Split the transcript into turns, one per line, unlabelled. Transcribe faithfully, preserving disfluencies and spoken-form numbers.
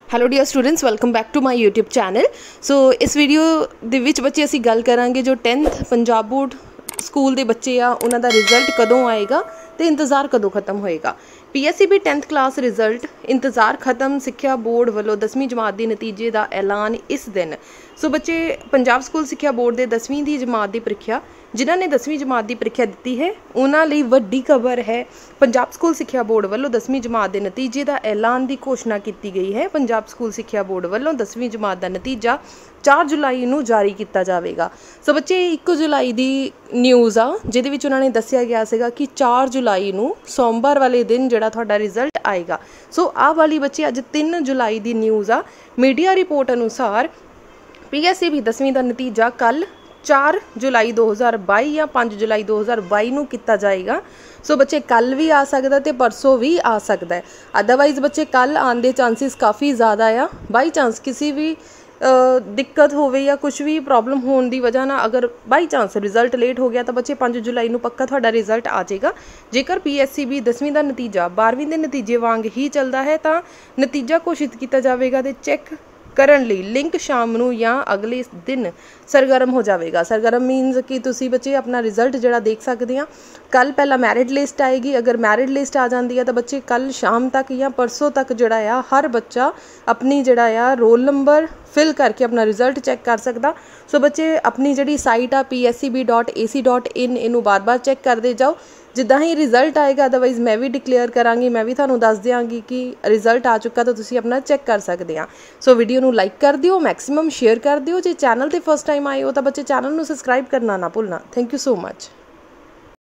Hello dear students, welcome back to my YouTube channel. So ਇਸ video ਦੇ ਵਿੱਚ ਬੱਚੇ ਅਸੀਂ ਗੱਲ ਕਰਾਂਗੇ ਜੋ ਟੈਂਥ ਪੰਜਾਬ ਬੋਰਡ ਸਕੂਲ ਦੇ ਬੱਚੇ ਆ ਉਹਨਾਂ ਦਾ ਰਿਜ਼ਲਟ ਕਦੋਂ ਆਏਗਾ ਤੇ ਇੰਤਜ਼ਾਰ ਕਦੋਂ ਖਤਮ ਹੋਏਗਾ। ਪੀਐਸਸੀਬੀ ਟੈਂਥ ਕਲਾਸ ਰਿਜ਼ਲਟ ਇੰਤਜ਼ਾਰ ਖਤਮ, ਸਿੱਖਿਆ ਬੋਰਡ ਵੱਲੋਂ ਦਸਵੀਂ ਜਮਾਤ ਦੇ ਨਤੀਜੇ ਦਾ ਐਲਾਨ ਇਸ ਦਿਨ। ਸੋ ਬੱਚੇ ਪੰਜਾਬ ਸਕੂਲ ਸਿੱਖਿਆ ਬੋਰਡ ਦੇ ਦਸਵੀਂ ਦੀ ਜਮਾਤ ਦੀ ਪ੍ਰੀਖਿਆ ਜਿਨ੍ਹਾਂ ਨੇ ਦਸਵੀਂ ਜਮਾਤ ਦੀ ਪ੍ਰੀਖਿਆ ਦਿੱਤੀ ਹੈ ਉਹਨਾਂ ਲਈ ਵੱਡੀ ਖਬਰ ਹੈ। ਪੰਜਾਬ ਸਕੂਲ ਸਿੱਖਿਆ ਬੋਰਡ ਵੱਲੋਂ ਦਸਵੀਂ ਜਮਾਤ ਦੇ ਨਤੀਜੇ ਦਾ ਐਲਾਨ ਦੀ ਘੋਸ਼ਣਾ ਕੀਤੀ ਗਈ ਹੈ। ਪੰਜਾਬ ਸਕੂਲ ਸਿੱਖਿਆ ਬੋਰਡ ਵੱਲੋਂ ਦਸਵੀਂ ਜਮਾਤ ਦਾ ਨਤੀਜਾ ਚਾਰ ਜੁਲਾਈ ਨੂੰ ਜਾਰੀ ਕੀਤਾ ਜਾਵੇਗਾ। ਸੋ ਬੱਚੇ ਇੱਕ ਜੁਲਾਈ ਦੀ ਨਿਊਜ਼ ਆ ਜਿਹਦੇ ਵਿੱਚ ਉਹਨਾਂ ਨੇ ਦੱਸਿਆ ਗਿਆ ਸੀਗਾ ਕਿ ਚਾਰ ਜੁਲਾਈ ਨੂੰ ਸੋਮਵਾਰ ਵਾਲੇ ਦਿਨ ਜਿਹੜਾ ਤੁਹਾਡਾ ਰਿਜ਼ਲਟ ਆਏਗਾ। ਸੋ ਆਹ ਵਾਲੀ ਬੱਚੇ ਅੱਜ ਤਿੰਨ ਜੁਲਾਈ ਦੀ ਨਿਊਜ਼ ਆ। ਮੀਡੀਆ ਰਿਪੋਰਟ ਅਨੁਸਾਰ ਪੀਐਸਸੀਬੀ ਦਸਵੀਂ ਦਾ ਨਤੀਜਾ ਕੱਲ੍ਹ ਚਾਰ ਜੁਲਾਈ ਦੋ ਹਜ਼ਾਰ ਬਾਈ ਜਾਂ ਪੰਜ ਜੁਲਾਈ ਦੋ ਹਜ਼ਾਰ ਬਾਈ ਨੂੰ ਕੀਤਾ ਜਾਏਗਾ। ਸੋ ਬੱਚੇ ਕੱਲ੍ਹ ਵੀ ਆ ਸਕਦਾ ਤੇ ਪਰਸੋਂ ਵੀ ਆ ਸਕਦਾ ਹੈ। ਅਦਰਵਾਈਜ਼ ਬੱਚੇ ਕੱਲ੍ਹ ਆਉਣ ਦੇ ਚਾਂਸਿਸ ਕਾफ़ੀ ਜ਼ਿਆਦਾ ਆ। ਬਾਈ ਚਾਂਸ ਕਿਸੇ ਵੀ ਦਿੱਕਤ ਹੋਵੇ ਜਾਂ ਕੁਛ ਵੀ ਪ੍ਰੋਬਲਮ ਹੋਣ ਦੀ ਵਜ੍ਹਾ ਨਾਲ ਅਗਰ ਬਾਈ ਚਾਂਸ ਰਿਜ਼ਲਟ ਲੇਟ ਹੋ ਗਿਆ ਤਾਂ ਬੱਚੇ ਪੰਜ ਜੁਲਾਈ ਨੂੰ ਪੱਕਾ ਤੁਹਾਡਾ ਰਿਜ਼ਲਟ ਆ ਜਾਏਗਾ। ਜੇਕਰ ਪੀਐਸਸੀਬੀ ਦਸਵੀਂ ਦਾ ਨਤੀਜਾ ਬਾਰ੍ਹਵੀਂ ਦੇ ਨਤੀਜੇ ਵਾਂਗ ਹੀ ਚੱਲਦਾ ਹੈ ਤਾਂ ਨਤੀਜਾ ਘੋਸ਼ਿਤ ਕੀਤਾ ਜਾਵੇਗਾ ਤੇ ਚੈੱਕ ਕਰਨ ਲਈ ਲਿੰਕ ਸ਼ਾਮ ਨੂੰ ਜਾਂ ਅਗਲੇ ਦਿਨ ਸਰਗਰਮ ਹੋ ਜਾਵੇਗਾ। ਸਰਗਰਮ ਮੀਨਸ ਕਿ ਤੁਸੀਂ ਬੱਚੇ ਆਪਣਾ ਰਿਜ਼ਲਟ ਜਿਹੜਾ ਦੇਖ ਸਕਦੇ ਆ। ਕੱਲ੍ਹ ਪਹਿਲਾਂ ਮੈਰਿਟ ਲਿਸਟ ਆਏਗੀ। ਅਗਰ ਮੈਰਿਟ ਲਿਸਟ ਆ ਜਾਂਦੀ ਹੈ ਤਾਂ ਬੱਚੇ ਕੱਲ੍ਹ ਸ਼ਾਮ ਤੱਕ ਜਾਂ ਪਰਸੋਂ ਤੱਕ ਜਿਹੜਾ ਆ ਹਰ ਬੱਚਾ ਆਪਣੀ ਜਿਹੜਾ ਆ ਰੋਲ ਨੰਬਰ ਫਿਲ ਕਰਕੇ ਆਪਣਾ ਰਿਜ਼ਲਟ ਚੈੱਕ ਕਰ ਸਕਦਾ। ਸੋ ਬੱਚੇ ਆਪਣੀ ਜਿਹੜੀ ਸਾਈਟ ਆ P S C B dot A C dot in ਇਹਨੂੰ ਬਾਰ-ਬਾਰ ਚੈੱਕ ਕਰਦੇ ਜਾਓ। ਜਿੱਦਾਂ ਹੀ ਰਿਜ਼ਲਟ ਆਏਗਾ ਅਦਰਵਾਈਜ਼ ਮੈਂ ਵੀ ਡਿਕਲੇਅਰ ਕਰਾਂਗੀ, ਮੈਂ ਵੀ ਤੁਹਾਨੂੰ ਦੱਸ ਦਿਆਂਗੀ ਕਿ ਰਿਜ਼ਲਟ ਆ ਚੁੱਕਾ ਤਾਂ ਤੁਸੀਂ ਆਪਣਾ ਚੈੱਕ ਕਰ ਸਕਦੇ ਆ। ਸੋ ਵੀਡੀਓ ਨੂੰ ਲਾਈਕ ਕਰ ਦਿਓ, ਮੈਕਸਿਮਮ ਸ਼ੇਅਰ ਕਰ ਦਿਓ। ਜੇ ਚੈਨਲ 'ਤੇ ਫਸਟ ਟਾਈਮ ਆਏ ਹੋ ਤਾਂ ਬੱਚੇ ਚੈਨਲ ਨੂੰ ਸਬਸਕ੍ਰਾਈਬ ਕਰਨਾ ਨਾ ਭੁੱਲਣਾ। Thank you so much.